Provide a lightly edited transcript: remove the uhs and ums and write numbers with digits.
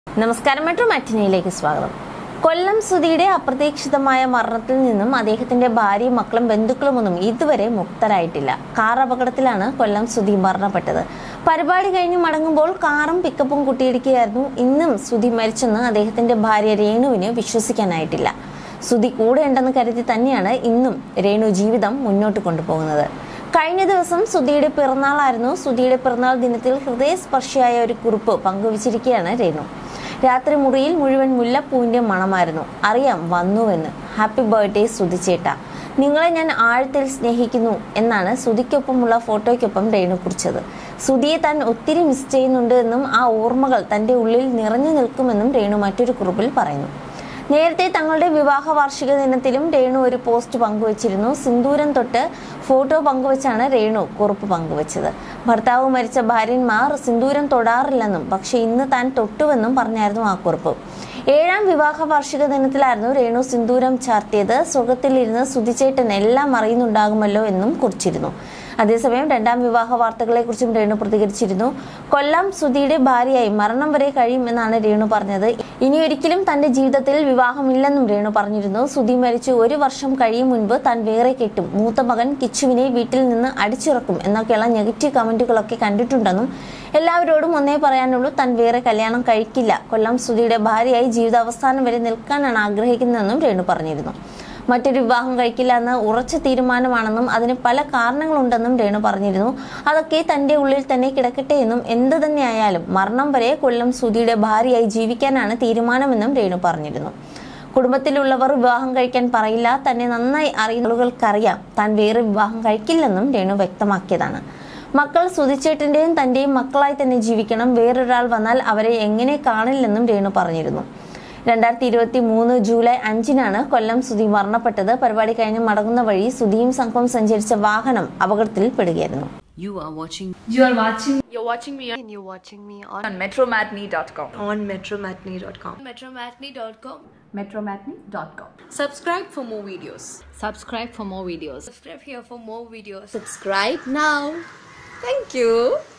നമസ്കാരം, മെട്രോ മാറ്റിനിയിലേക്ക് സ്വാഗതം. കൊല്ലം സുധിയുടെ അപ്രതീക്ഷിതമായ മരണത്തിൽ നിന്നും അദ്ദേഹത്തിന്റെ ഭാര്യയും മക്കളും ബന്ധുക്കളുമൊന്നും ഇതുവരെ മുക്തരായിട്ടില്ല. കാർ അപകടത്തിലാണ് കൊല്ലം സുധി മരണപ്പെട്ടത്. പരിപാടി കഴിഞ്ഞ് മടങ്ങുമ്പോൾ കാറും പിക്കപ്പും കൂട്ടിയിടിക്കുകയായിരുന്നു. ഇന്നും സുധി മരിച്ചെന്ന് അദ്ദേഹത്തിന്റെ ഭാര്യ രേണുവിന് വിശ്വസിക്കാനായിട്ടില്ല. സുധി കൂടെ ഉണ്ടെന്ന് കരുതി തന്നെയാണ് ഇന്നും രേണു ജീവിതം മുന്നോട്ട് കൊണ്ടുപോകുന്നത്. കഴിഞ്ഞ ദിവസം സുധിയുടെ പിറന്നാളായിരുന്നു. സുധിയുടെ പിറന്നാൾ ദിനത്തിൽ ഹൃദയസ്പർശിയായ ഒരു കുറിപ്പ് പങ്കുവച്ചിരിക്കുകയാണ് രേണു. രാത്രി മുറിയിൽ മുഴുവൻ മുല്ലപ്പൂവിന്റെ മണമായിരുന്നു. അറിയാം വന്നുവെന്ന്. ഹാപ്പി ബർത്ത്ഡേ സുധിച്ചേട്ട, നിങ്ങളെ ഞാൻ ആഴത്തിൽ സ്നേഹിക്കുന്നു എന്നാണ് സുധിക്കൊപ്പമുള്ള ഫോട്ടോയ്ക്കൊപ്പം രേണു കുറിച്ചത്. സുധിയെ താൻ ഒത്തിരി മിസ് ചെയ്യുന്നുണ്ട് എന്നും ആ ഓർമ്മകൾ തന്റെ ഉള്ളിൽ നിറഞ്ഞു നിൽക്കുമെന്നും രേണു മറ്റൊരു കുറിപ്പിൽ പറയുന്നു. നേരത്തെ തങ്ങളുടെ വിവാഹ വാർഷിക ദിനത്തിലും രേണു ഒരു പോസ്റ്റ് പങ്കുവച്ചിരുന്നു. സിന്ദൂരം തൊട്ട് ഫോട്ടോ പങ്കുവച്ചാണ് രേണു കുറിപ്പ് പങ്കുവച്ചത്. ഭർത്താവ് മരിച്ച ഭാര്യന്മാർ സിന്ദൂരം തൊടാറില്ലെന്നും പക്ഷെ ഇന്ന് താൻ തൊട്ടുവെന്നും പറഞ്ഞായിരുന്നു ആ കുറിപ്പ്. 7ാം വിവാഹ വാർഷിക ദിനത്തിലായിരുന്നു രേണു സിന്ദൂരം ചാർത്തിയത്. സുഖത്തിലിരുന്ന് സുധിച്ചേട്ടൻ എല്ലാം അറിയുന്നുണ്ടാകുമല്ലോ എന്നും കുറിച്ചിരുന്നു. അതേസമയം 2ാം വിവാഹ വാർത്തകളെ കുറിച്ചും രേണു പ്രതികരിച്ചിരുന്നു. കൊല്ലം സുധിയുടെ ഭാര്യയായി മരണം വരെ കഴിയുമെന്നാണ് രേണു പറഞ്ഞത്. ഇനിയൊരിക്കലും തന്റെ ജീവിതത്തിൽ വിവാഹമില്ലെന്നും രേണു പറഞ്ഞിരുന്നു. സുധി മരിച്ചു 1 വർഷം കഴിയും മുൻപ് താൻ വേറെ കെട്ടും, മൂത്ത മകൻ കിച്ചുവിനെ വീട്ടിൽ നിന്ന് അടിച്ചിറക്കും എന്നൊക്കെയുള്ള നെഗറ്റീവ് കമന്റുകളൊക്കെ കണ്ടിട്ടുണ്ടെന്നും എല്ലാവരോടും ഒന്നേ പറയാനുള്ളൂ, താൻ വേറെ കല്യാണം കഴിക്കില്ല, കൊല്ലം സുധിയുടെ ഭാര്യയായി ജീവിതാവസാനം വരെ നിൽക്കാനാണ് ആഗ്രഹിക്കുന്നതെന്നും രേണു പറഞ്ഞിരുന്നു. മറ്റൊരു വിവാഹം കഴിക്കില്ല എന്ന് ഉറച്ച തീരുമാനമാണെന്നും അതിന് പല കാരണങ്ങളുണ്ടെന്നും രേണു പറഞ്ഞിരുന്നു. അതൊക്കെ തന്റെ ഉള്ളിൽ തന്നെ കിടക്കട്ടെ എന്നും എന്ത് തന്നെയായാലും മരണം വരെ കൊല്ലം സുധിയുടെ ഭാര്യയായി ജീവിക്കാനാണ് തീരുമാനമെന്നും രേണു പറഞ്ഞിരുന്നു. കുടുംബത്തിലുള്ളവർ വിവാഹം കഴിക്കാൻ പറയില്ല, തന്നെ നന്നായി അറിയുന്ന ആളുകൾക്കറിയാം താൻ വേറെ വിവാഹം കഴിക്കില്ലെന്നും രേണു വ്യക്തമാക്കിയതാണ്. മക്കൾ സുധിച്ചേട്ടന്റെയും തന്റെയും മക്കളായി തന്നെ ജീവിക്കണം, വേറൊരാൾ വന്നാൽ അവരെ എങ്ങനെ കാണില്ലെന്നും രേണു പറഞ്ഞിരുന്നു. 2023 ജൂലൈ 5-നാണ് കൊല്ലം സുധി മരണപ്പെട്ടത്. പരിപാടി കഴിഞ്ഞ് മടങ്ങുന്ന വഴി സുധിയും സംഘവും സഞ്ചരിച്ച വാഹനം അപകടത്തിൽപ്പെടുകയായിരുന്നു. You're watching me on metromatney.com. metromatney.com. Subscribe for more videos. Subscribe for more videos. Subscribe here for more videos. Subscribe now. Thank you.